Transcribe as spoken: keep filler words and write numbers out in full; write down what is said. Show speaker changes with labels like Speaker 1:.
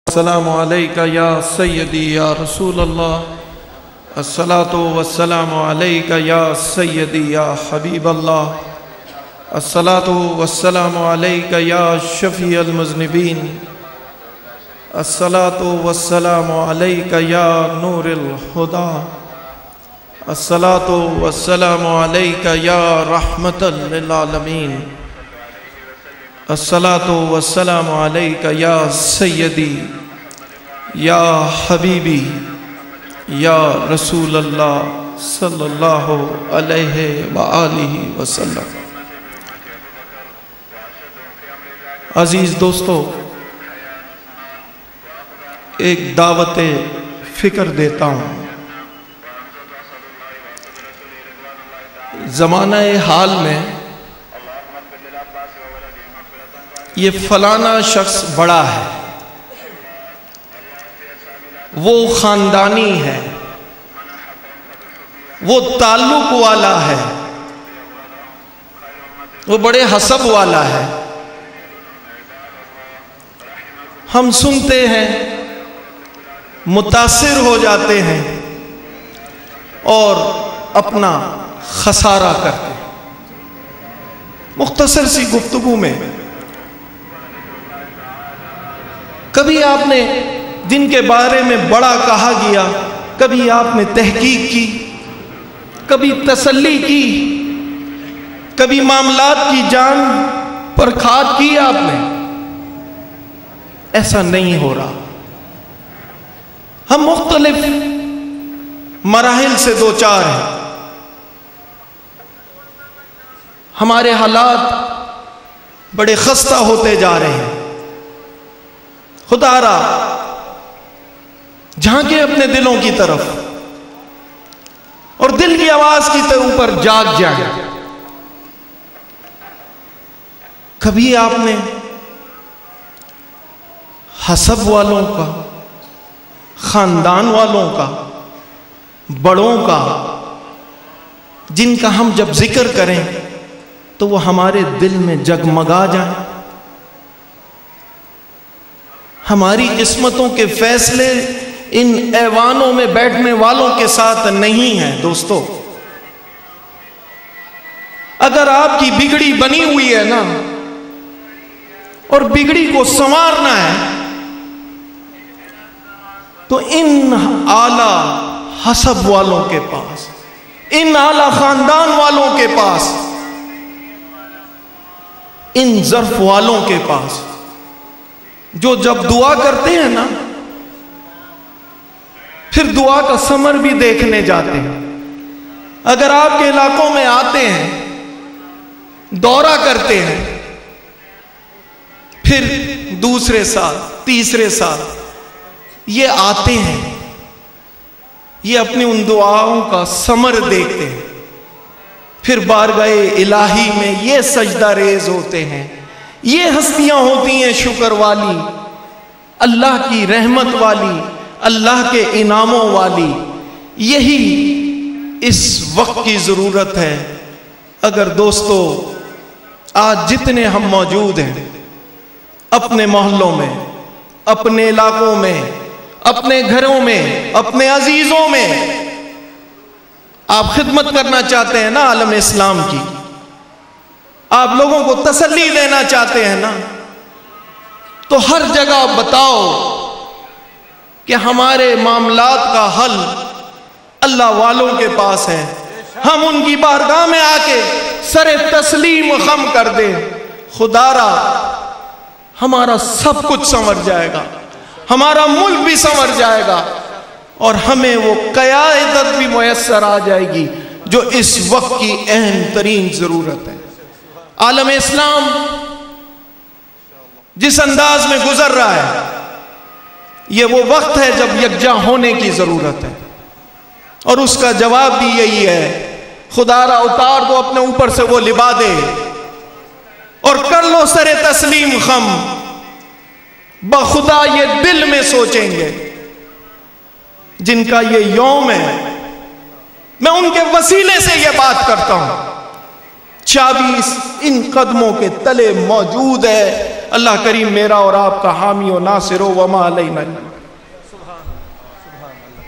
Speaker 1: السلام علیکہ یا سیدی یا رسول اللہ، الصلاۃ والسلام علیکہ یا سیدی یا حبیب اللہ، الصلاۃ والسلام علیکہ یا شفیع المذنبین، الصلاۃ والسلام علیکہ یا نور الہدی، الصلاۃ والسلام علیکہ یا رحمۃ للعالمین، الصلاۃ والسلام علیکہ یا سیدی یا حبیبی یا رسول اللہ صلی اللہ علیہ وآلہ وسلم۔ عزیز دوستو، ایک دعوت فکر دیتا ہوں۔ زمانہ حال میں یہ فلانا شخص بڑا ہے، وہ خاندانی ہے، وہ تعلق والا ہے، وہ بڑے حسب والا ہے۔ ہم سنتے ہیں، متاثر ہو جاتے ہیں اور اپنا خسارہ کرتے ہیں۔ مختصر سی گفتگو میں کبھی آپ نے جن کے بارے میں بڑا کہا گیا، کبھی آپ نے تحقیق کی، کبھی تسلی کی، کبھی معاملات کی جان پرکھات کی آپ نے؟ ایسا نہیں ہو رہا۔ ہم مختلف مراحل سے دو چار ہیں۔ ہمارے حالات بڑے خستہ ہوتے جا رہے ہیں۔ خدا را جھانکے اپنے دلوں کی طرف اور دل کی آواز کی اوپر جاگ جائیں۔ کبھی آپ نے حسب والوں کا، خاندان والوں کا، بڑوں کا، جن کا ہم جب ذکر کریں تو وہ ہمارے دل میں جگمگا جائیں؟ ہماری قسمتوں کے فیصلے ان ایوانوں میں بیٹھنے والوں کے ساتھ نہیں ہیں دوستو۔ اگر آپ کی بگڑی بنی ہوئی ہے نا، اور بگڑی کو سنوارنا ہے، تو ان اعلیٰ حسب والوں کے پاس، ان اعلیٰ خاندان والوں کے پاس، ان ظرف والوں کے پاس، جو جب دعا کرتے ہیں نا پھر دعا کا ثمر بھی دیکھنے جاتے ہیں۔ اگر آپ کے علاقوں میں آتے ہیں، دورہ کرتے ہیں، پھر دوسرے سال تیسرے سال یہ آتے ہیں، یہ اپنی ان دعاؤں کا ثمر دیکھتے ہیں، پھر بارگاہ الہی میں یہ سجدہ ریز ہوتے ہیں۔ یہ ہستیاں ہوتی ہیں شکر والی، اللہ کی رحمت والی، اللہ کے انعاموں والی۔ یہی اس وقت کی ضرورت ہے۔ اگر دوستو آج جتنے ہم موجود ہیں، اپنے محلوں میں، اپنے علاقوں میں، اپنے گھروں میں، اپنے عزیزوں میں آپ خدمت کرنا چاہتے ہیں نا عالم اسلام کی، آپ لوگوں کو تسلی دینا چاہتے ہیں نا، تو ہر جگہ بتاؤ کہ ہمارے معاملات کا حل اللہ والوں کے پاس ہے۔ ہم ان کی بارگاہ میں آ کے سر تسلیم خم کر دیں، خدا را ہمارا سب کچھ سنور جائے گا، ہمارا ملک بھی سنور جائے گا، اور ہمیں وہ قیادت بھی میسر آ جائے گی جو اس وقت کی اہم ترین ضرورت ہے۔ عالم اسلام جس انداز میں گزر رہا ہے، یہ وہ وقت ہے جب یکجا ہونے کی ضرورت ہے، اور اس کا جواب بھی یہی ہے، خدا را اتار دو اپنے اوپر سے وہ لبادے اور کر لو سر تسلیم خم۔ بخدا یہ دل میں سوچیں گے جن کا یہ یوم ہے، میں ان کے وسیلے سے یہ بات کرتا ہوں، چابی ان قدموں کے تلے موجود ہے۔ اللہ کریم میرا اور آپ کا حامی و ناصر و وما علینا۔